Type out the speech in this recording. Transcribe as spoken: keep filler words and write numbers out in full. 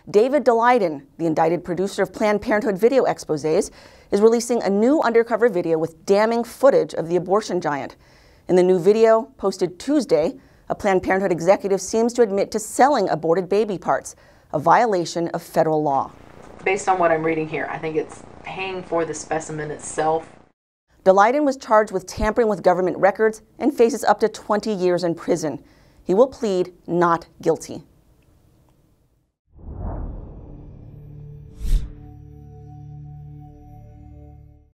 David Daleiden, the indicted producer of Planned Parenthood video exposés, is releasing a new undercover video with damning footage of the abortion giant. In the new video, posted Tuesday, a Planned Parenthood executive seems to admit to selling aborted baby parts, a violation of federal law. Based on what I'm reading here, I think it's paying for the specimen itself. Daleiden was charged with tampering with government records and faces up to twenty years in prison. He will plead not guilty.